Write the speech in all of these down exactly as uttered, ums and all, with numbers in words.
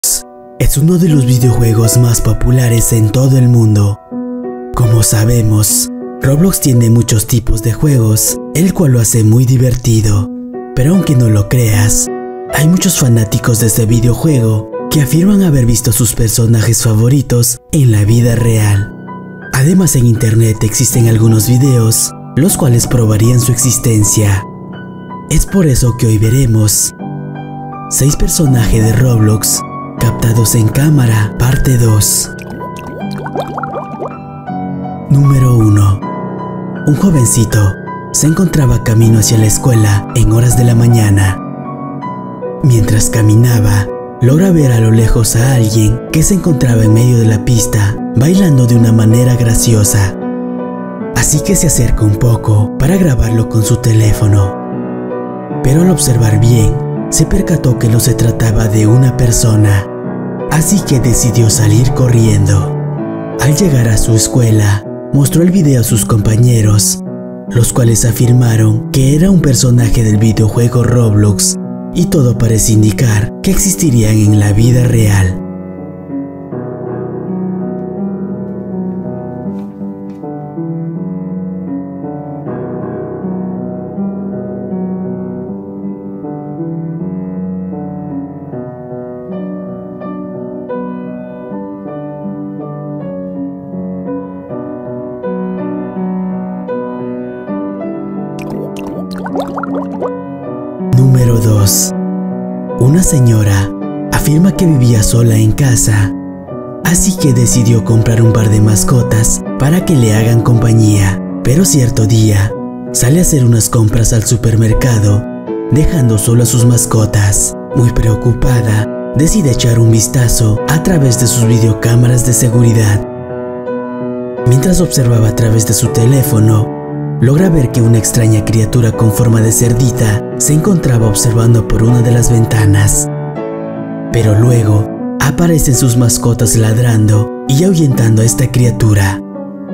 Es uno de los videojuegos más populares en todo el mundo. Como sabemos, Roblox tiene muchos tipos de juegos, el cual lo hace muy divertido. Pero aunque no lo creas, hay muchos fanáticos de este videojuego que afirman haber visto sus personajes favoritos en la vida real. Además, en internet existen algunos videos, los cuales probarían su existencia. Es por eso que hoy veremos seis personajes de Roblox captados en cámara, parte dos. Número uno. Un jovencito se encontraba camino hacia la escuela en horas de la mañana. Mientras caminaba, logra ver a lo lejos a alguien que se encontraba en medio de la pista, bailando de una manera graciosa. Así que se acerca un poco para grabarlo con su teléfono. Pero al observar bien, se percató que no se trataba de una persona. Así que decidió salir corriendo. Al llegar a su escuela, mostró el video a sus compañeros, los cuales afirmaron que era un personaje del videojuego Roblox, y todo parece indicar que existirían en la vida real. Número dos. Una señora afirma que vivía sola en casa, así que decidió comprar un par de mascotas para que le hagan compañía. Pero cierto día, sale a hacer unas compras al supermercado, dejando solo a sus mascotas. Muy preocupada, decide echar un vistazo a través de sus videocámaras de seguridad. Mientras observaba a través de su teléfono, logra ver que una extraña criatura con forma de cerdita se encontraba observando por una de las ventanas. Pero luego aparecen sus mascotas ladrando y ahuyentando a esta criatura.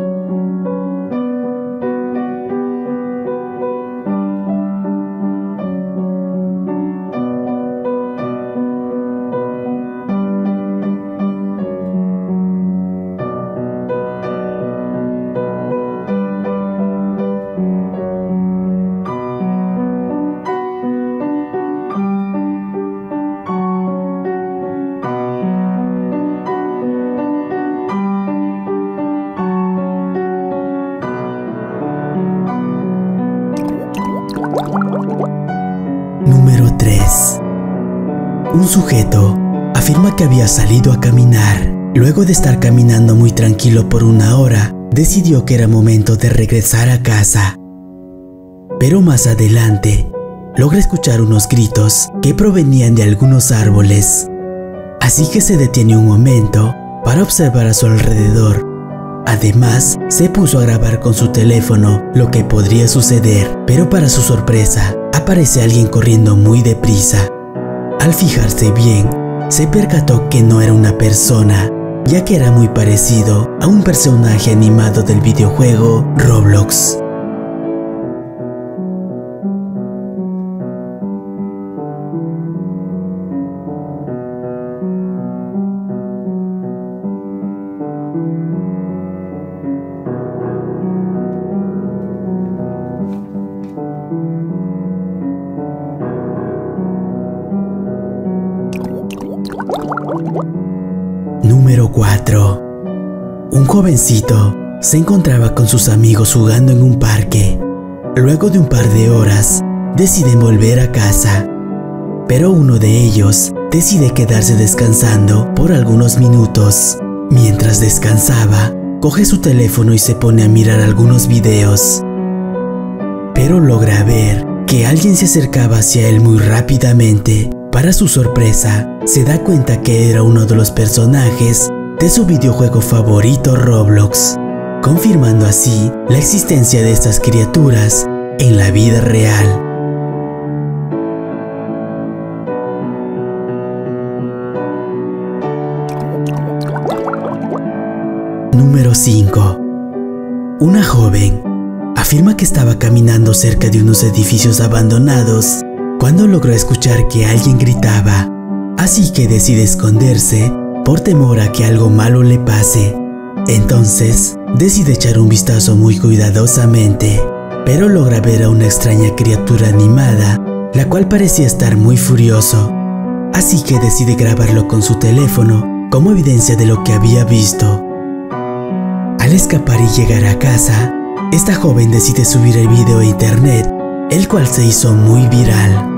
Número tres. Un sujeto afirma que había salido a caminar. Luego de estar caminando muy tranquilo por una hora, decidió que era momento de regresar a casa. Pero más adelante, logra escuchar unos gritos que provenían de algunos árboles. Así que se detiene un momento para observar a su alrededor. Además, se puso a grabar con su teléfono lo que podría suceder, pero para su sorpresa, aparece alguien corriendo muy deprisa. Al fijarse bien, se percató que no era una persona, ya que era muy parecido a un personaje animado del videojuego Roblox. Número cuatro. Un jovencito se encontraba con sus amigos jugando en un parque. Luego de un par de horas, deciden volver a casa. Pero uno de ellos decide quedarse descansando por algunos minutos. Mientras descansaba, coge su teléfono y se pone a mirar algunos videos. Pero logra ver que alguien se acercaba hacia él muy rápidamente. Para su sorpresa, se da cuenta que era uno de los personajes de su videojuego favorito Roblox, confirmando así la existencia de estas criaturas en la vida real. Número cinco. Una joven afirma que estaba caminando cerca de unos edificios abandonados cuando logró escuchar que alguien gritaba. así que decide esconderse por temor a que algo malo le pase. Entonces, decide echar un vistazo muy cuidadosamente, pero logra ver a una extraña criatura animada, la cual parecía estar muy furioso. Así que decide grabarlo con su teléfono como evidencia de lo que había visto. Al escapar y llegar a casa, esta joven decide subir el video a internet, el cual se hizo muy viral.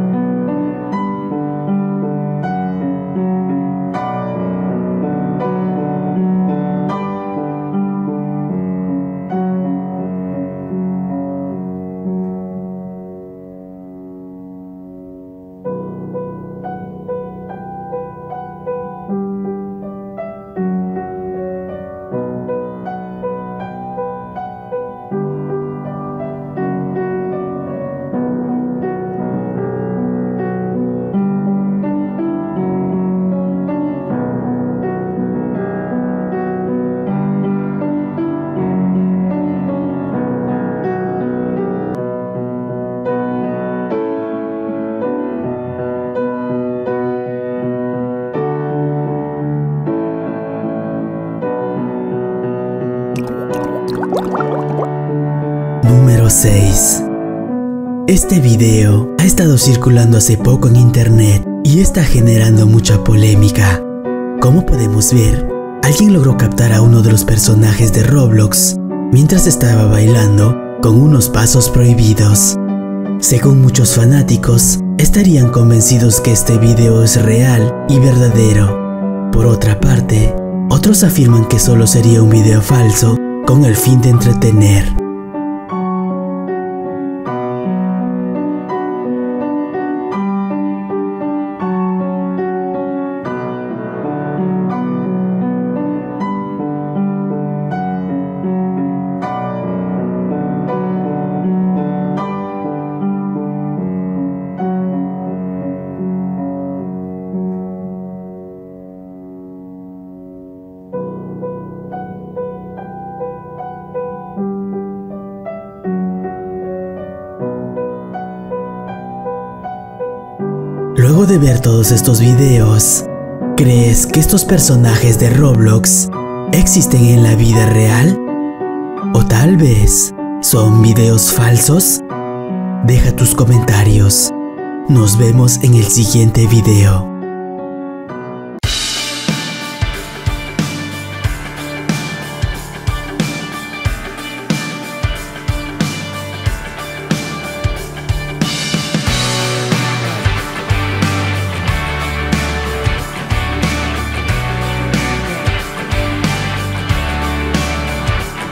Número seis. Este video ha estado circulando hace poco en internet y está generando mucha polémica. Como podemos ver, alguien logró captar a uno de los personajes de Roblox mientras estaba bailando con unos pasos prohibidos. Según muchos fanáticos, estarían convencidos que este video es real y verdadero. Por otra parte, otros afirman que solo sería un video falso con el fin de entretener. Luego de ver todos estos videos, ¿crees que estos personajes de Roblox existen en la vida real? ¿O tal vez son videos falsos? Deja tus comentarios. Nos vemos en el siguiente video.